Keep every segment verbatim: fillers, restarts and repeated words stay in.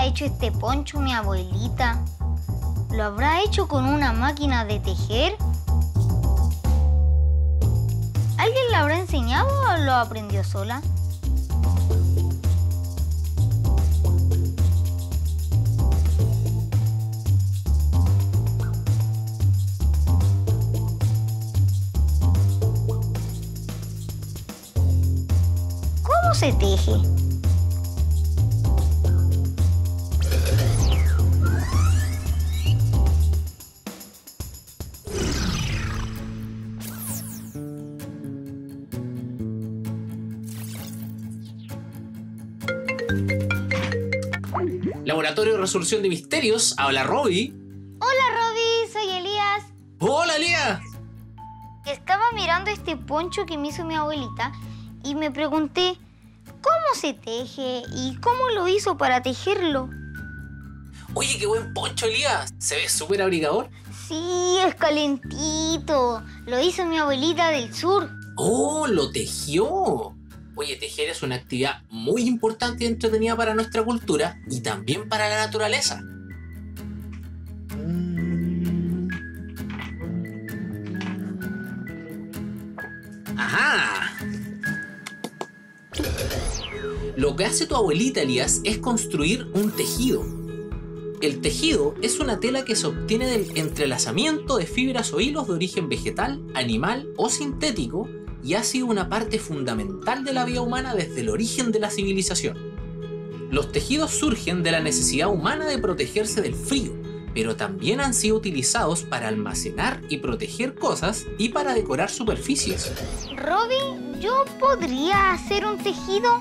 habrá hecho este poncho mi abuelita? ¿Lo habrá hecho con una máquina de tejer? ¿Alguien la habrá enseñado o lo aprendió sola? ¿Cómo se teje? Laboratorio de Resolución de Misterios, habla Robbie. Hola Robbie, soy Elías. ¡Hola, Elías! Estaba mirando este poncho que me hizo mi abuelita y me pregunté cómo se teje y cómo lo hizo para tejerlo. Oye, qué buen poncho, Elías. Se ve súper abrigador. Sí, es calentito. Lo hizo mi abuelita del sur. ¡Oh, lo tejió! Oye, tejer es una actividad muy importante y entretenida para nuestra cultura y también para la naturaleza. ¡Ajá! Lo que hace tu abuelita, Elías, es construir un tejido. El tejido es una tela que se obtiene del entrelazamiento de fibras o hilos de origen vegetal, animal o sintético, y ha sido una parte fundamental de la vida humana desde el origen de la civilización. Los tejidos surgen de la necesidad humana de protegerse del frío, pero también han sido utilizados para almacenar y proteger cosas y para decorar superficies. Robbie, ¿yo podría hacer un tejido?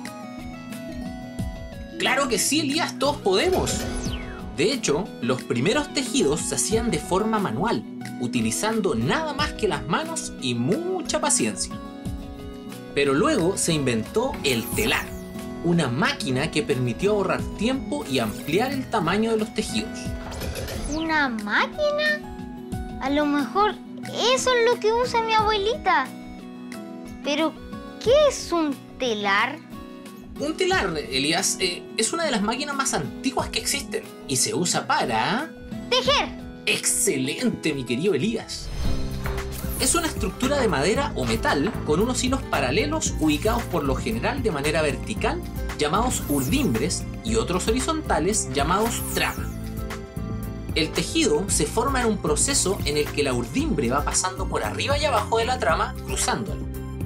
¡Claro que sí, Elías! ¡Todos podemos! De hecho, los primeros tejidos se hacían de forma manual, utilizando nada más que las manos y mucha paciencia. Pero luego se inventó el telar, una máquina que permitió ahorrar tiempo y ampliar el tamaño de los tejidos. ¿Una máquina? A lo mejor eso es lo que usa mi abuelita. Pero, ¿qué es un telar? Un telar, Elías, eh, es una de las máquinas más antiguas que existen y se usa para... ¡tejer! ¡Excelente, mi querido Elías! Es una estructura de madera o metal con unos hilos paralelos ubicados por lo general de manera vertical, llamados urdimbres, y otros horizontales llamados trama. El tejido se forma en un proceso en el que la urdimbre va pasando por arriba y abajo de la trama, cruzándolo.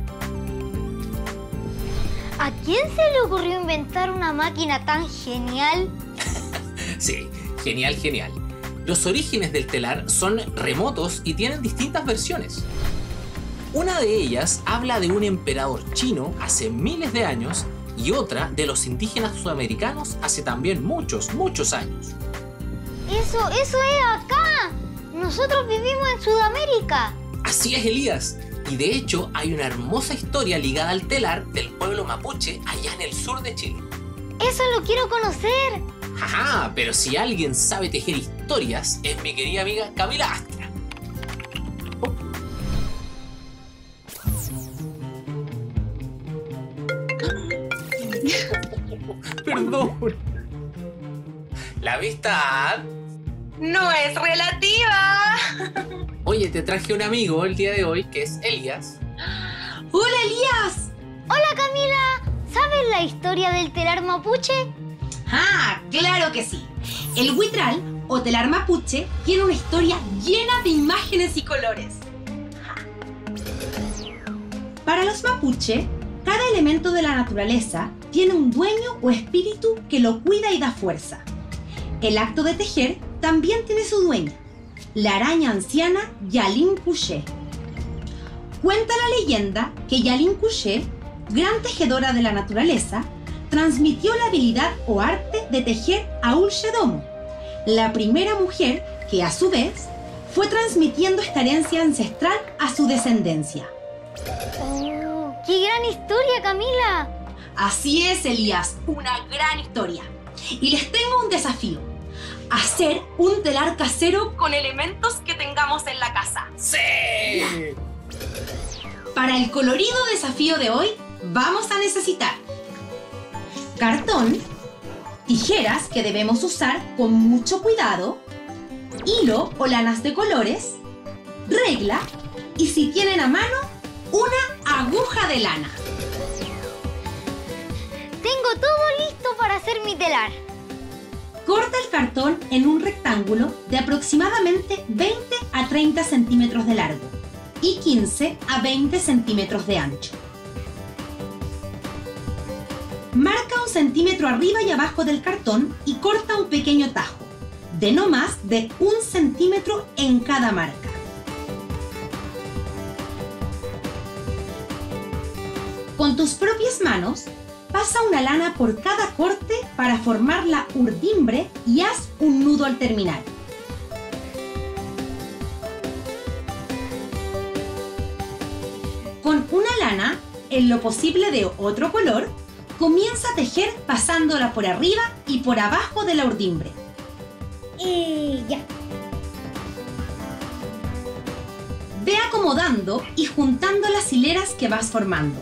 ¿A quién se le ocurrió inventar una máquina tan genial? Sí, genial, genial. Los orígenes del telar son remotos y tienen distintas versiones. Una de ellas habla de un emperador chino hace miles de años y otra de los indígenas sudamericanos hace también muchos, muchos años. ¡Eso, eso es acá! ¡Nosotros vivimos en Sudamérica! Así es, Elías. Y de hecho hay una hermosa historia ligada al telar del pueblo mapuche allá en el sur de Chile. ¡Eso lo quiero conocer! Ajá, pero si alguien sabe tejer historias, es mi querida amiga Camila Astra. Oh. Perdón. ¿La vista? No es relativa. Oye, te traje un amigo el día de hoy, que es Elías. ¡Hola, Elías! ¡Hola, Camila! ¿Sabes la historia del telar mapuche? ¡Ah, claro que sí! El huitral, o telar mapuche, tiene una historia llena de imágenes y colores. Para los mapuche, cada elemento de la naturaleza tiene un dueño o espíritu que lo cuida y da fuerza. El acto de tejer también tiene su dueña, la araña anciana Yalin Couché. Cuenta la leyenda que Yalin Couché, gran tejedora de la naturaleza, transmitió la habilidad o arte de tejer a Ulchedomo, la primera mujer que, a su vez, fue transmitiendo esta herencia ancestral a su descendencia. ¡Oh, qué gran historia, Camila! Así es, Elías, una gran historia. Y les tengo un desafío: hacer un telar casero con elementos que tengamos en la casa. ¡Sí! Para el colorido desafío de hoy, vamos a necesitar cartón, tijeras que debemos usar con mucho cuidado, hilo o lanas de colores, regla y, si tienen a mano, una aguja de lana. Tengo todo listo para hacer mi telar. Corta el cartón en un rectángulo de aproximadamente veinte a treinta centímetros de largo y quince a veinte centímetros de ancho. Marca un centímetro arriba y abajo del cartón y corta un pequeño tajo, de no más de un centímetro en cada marca. Con tus propias manos, pasa una lana por cada corte para formar la urdimbre y haz un nudo al terminar. Con una lana, en lo posible de otro color, comienza a tejer pasándola por arriba y por abajo de la urdimbre. Y ya. Ve acomodando y juntando las hileras que vas formando.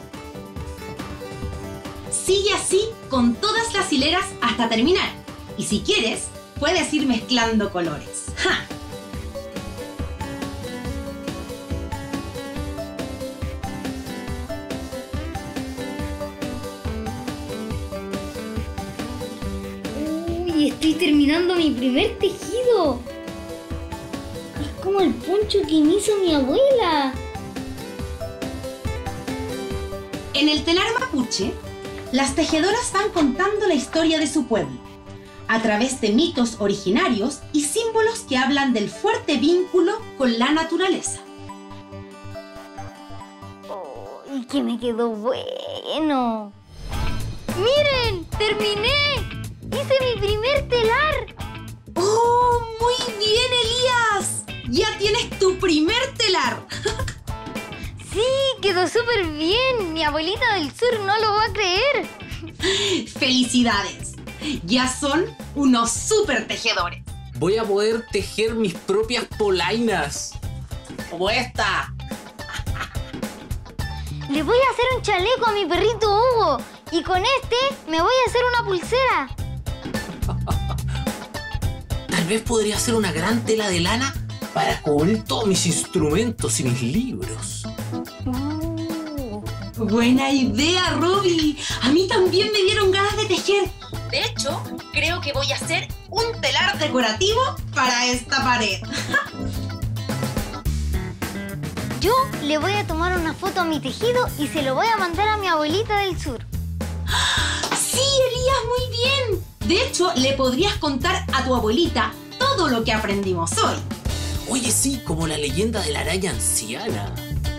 Sigue así con todas las hileras hasta terminar. Y si quieres, puedes ir mezclando colores. ¡Ja! Uy, estoy terminando mi primer tejido. Es como el poncho que me hizo mi abuela. En el telar mapuche, las tejedoras van contando la historia de su pueblo, a través de mitos originarios y símbolos que hablan del fuerte vínculo con la naturaleza. Oh, y que me quedó bueno. ¡Miren! ¡Terminé! ¡Hice mi primer telar! ¡Oh, muy bien, Elías! ¡Ya tienes tu primer telar! Sí, quedó súper bien. Mi abuelita del sur no lo va a creer. ¡Felicidades! Ya son unos súper tejedores. Voy a poder tejer mis propias polainas. Como esta. Le voy a hacer un chaleco a mi perrito Hugo. Y con este me voy a hacer una pulsera. Tal vez podría hacer una gran tela de lana para cubrir todos mis instrumentos y mis libros. Uh. ¡Buena idea, Robbie! A mí también me dieron ganas de tejer. De hecho, creo que voy a hacer un telar decorativo para esta pared. Yo le voy a tomar una foto a mi tejido y se lo voy a mandar a mi abuelita del sur. ¡Sí, Elías! ¡Muy bien! De hecho, le podrías contar a tu abuelita todo lo que aprendimos hoy. Oye, sí, como la leyenda de la araña anciana.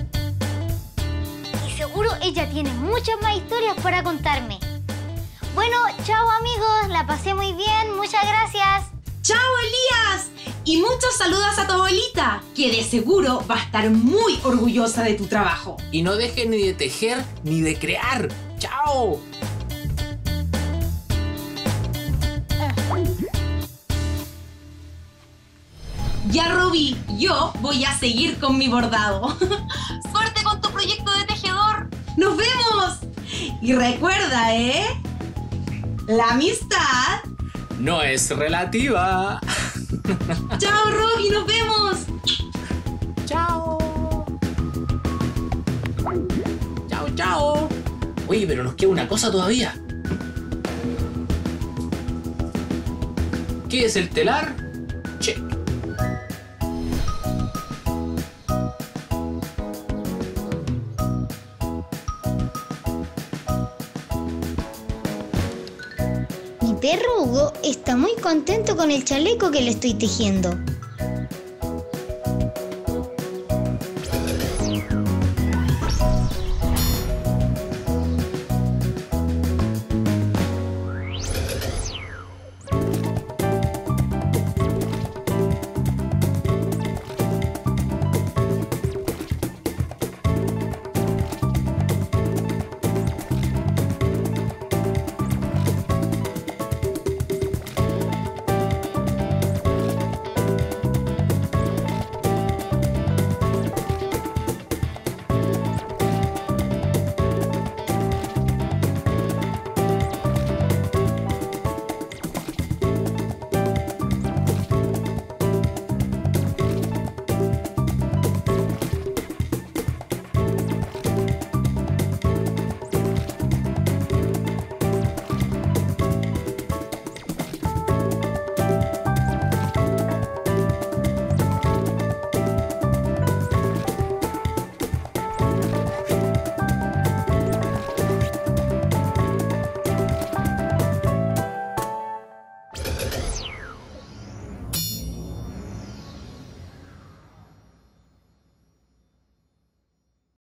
Y seguro ella tiene muchas más historias para contarme. Bueno, chao amigos, la pasé muy bien, muchas gracias. ¡Chao, Elías! Y muchos saludos a tu abuelita, que de seguro va a estar muy orgullosa de tu trabajo. Y no dejen ni de tejer ni de crear. ¡Chao! Ya, Robbie, yo voy a seguir con mi bordado. ¡Suerte con tu proyecto de tejedor! ¡Nos vemos! Y recuerda, ¿eh? La amistad No es relativa. ¡Chao, Robbie! ¡Nos vemos! Chao. Chao, chao. Oye, pero nos queda una cosa todavía. ¿Qué es el telar? Check. Mi perro Hugo está muy contento con el chaleco que le estoy tejiendo.